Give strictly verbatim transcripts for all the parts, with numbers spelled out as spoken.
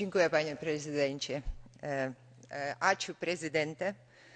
Dziękuję, panie prezidencie. Ačiū, prezidente.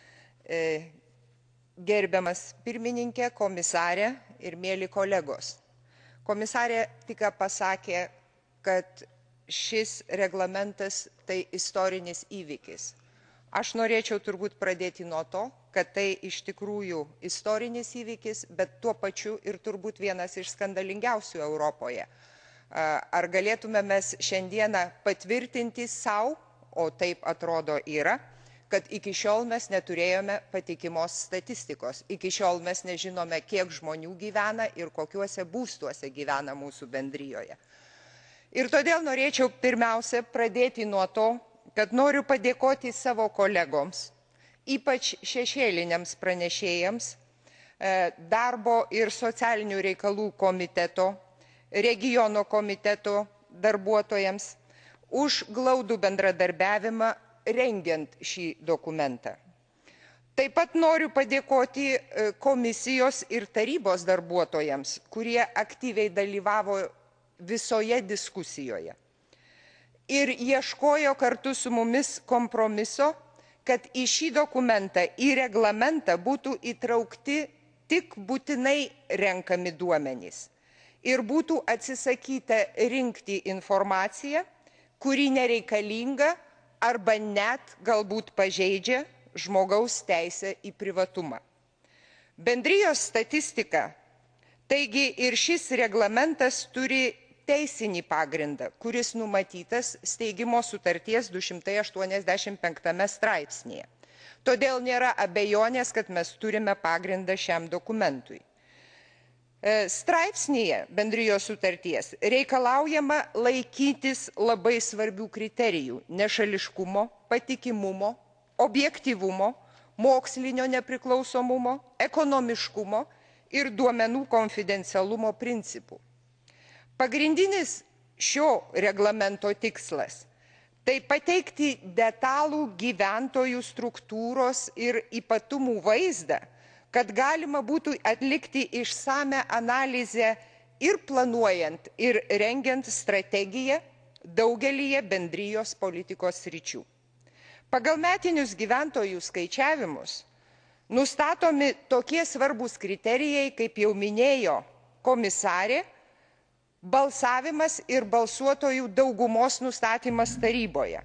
Gerbiamas pirmininkė, komisarė ir mėly kolegos. Komisarė tik pasakė, kad šis reglamentas tai istorinis įvykis. Aš norėčiau turbūt pradėti nuo to, kad tai iš tikrųjų istorinis įvykis, bet tuo pačiu ir turbūt vienas iš skandalingiausių Europoje. Ar galėtume mes šiandieną patvirtinti savo, o taip atrodo yra, kad iki šiol mes neturėjome patikimos statistikos. Iki šiol mes nežinome, kiek žmonių gyvena ir kokiuose būstuose gyvena mūsų bendrijoje. Ir todėl norėčiau pirmiausia pradėti nuo to, kad noriu padėkoti savo kolegoms, ypač šešėliniams pranešėjams, darbo ir socialinių reikalų komiteto, regiono komiteto darbuotojams už glaudų bendradarbiavimą rengiant šį dokumentą. Taip pat noriu padėkoti komisijos ir tarybos darbuotojams, kurie aktyviai dalyvavo visoje diskusijoje ir ieškojo kartu su mumis kompromiso, kad į šį dokumentą, į reglamentą būtų įtraukti tik būtinai renkami duomenys ir būtų atsisakyta rinkti informaciją, kuri nereikalinga arba net galbūt pažeidžia žmogaus teisę į privatumą. Bendrijos statistika, taigi ir šis reglamentas turi teisinį pagrindą, kuris numatytas steigimo sutarties du šimtai aštuoniasdešimt penktame straipsnyje. Todėl nėra abejonės, kad mes turime pagrindą šiam dokumentui. Straipsnyje bendrijos sutarties reikalaujama laikytis labai svarbių kriterijų – nešališkumo, patikimumo, objektyvumo, mokslinio nepriklausomumo, ekonomiškumo ir duomenų konfidencialumo principų. Pagrindinis šio reglamento tikslas – tai pateikti detalų gyventojų struktūros ir ypatumų vaizdą, kad galima būtų atlikti išsame analizę ir planuojant, ir rengiant strategiją daugelyje bendrijos politikos sričių. Pagal metinius gyventojų skaičiavimus nustatomi tokie svarbūs kriterijai, kaip jau minėjo komisarė, balsavimas ir balsuotojų daugumos nustatymas taryboje.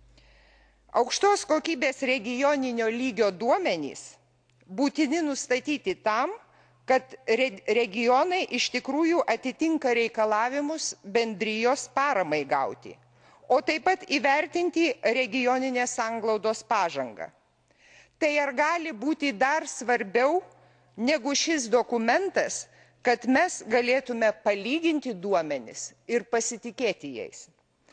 Aukštos kokybės regioninio lygio duomenys būtini nustatyti tam, kad regionai iš tikrųjų atitinka reikalavimus bendrijos paramai gauti, o taip pat įvertinti regioninės sanglaudos pažangą. Tai ar gali būti dar svarbiau negu šis dokumentas, kad mes galėtume palyginti duomenis ir pasitikėti jais.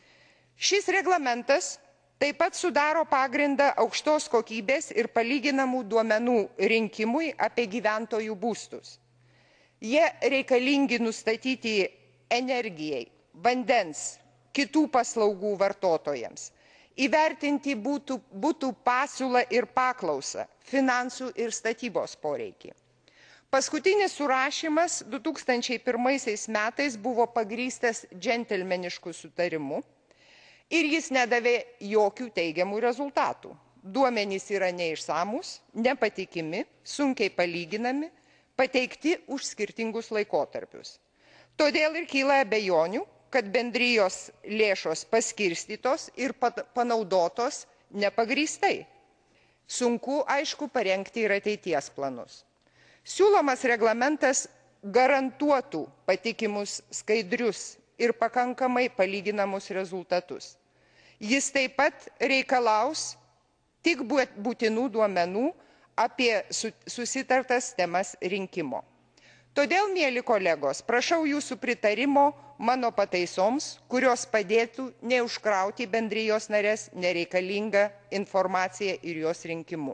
Šis reglamentas taip pat sudaro pagrindą aukštos kokybės ir palyginamų duomenų rinkimui apie gyventojų būstus. Jie reikalingi nustatyti energijai, vandens, kitų paslaugų vartotojams, įvertinti būtų, būtų pasiūlą ir paklausą, finansų ir statybos poreikį. Paskutinis surašymas du tūkstančiai pirmaisiais metais buvo pagrįstas džentelmenišku sutarimu ir jis nedavė jokių teigiamų rezultatų. Duomenys yra neišsamūs, nepatikimi, sunkiai palyginami, pateikti už skirtingus laikotarpius. Todėl ir kyla abejonių, kad bendrijos lėšos paskirstytos ir panaudotos nepagrįstai. Sunku, aišku, parengti ir ateities planus. Siūlomas reglamentas garantuotų patikimus, skaidrius ir pakankamai palyginamus rezultatus. Jis taip pat reikalaus tik būtinų duomenų apie susitartas temas rinkimo. Todėl, mėly kolegos, prašau jūsų pritarimo mano pataisoms, kurios padėtų neužkrauti bendrijos narės nereikalingą informaciją ir jos rinkimu.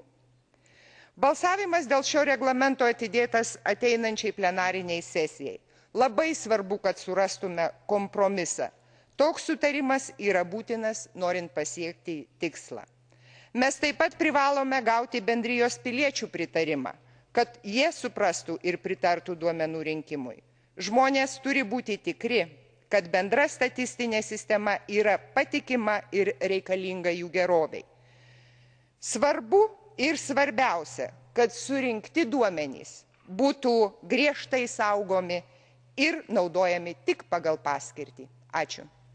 Balsavimas dėl šio reglamento atidėtas ateinančiai plenariniai sesijai. Labai svarbu, kad surastume kompromisą. Toks sutarimas yra būtinas, norint pasiekti tikslą. Mes taip pat privalome gauti bendrijos piliečių pritarimą, kad jie suprastų ir pritartų duomenų rinkimui. Žmonės turi būti tikri, kad bendra statistinė sistema yra patikima ir reikalinga jų geroviai. Svarbu ir svarbiausia, kad surinkti duomenys būtų griežtai saugomi ir naudojami tik pagal paskirtį. Ačiū.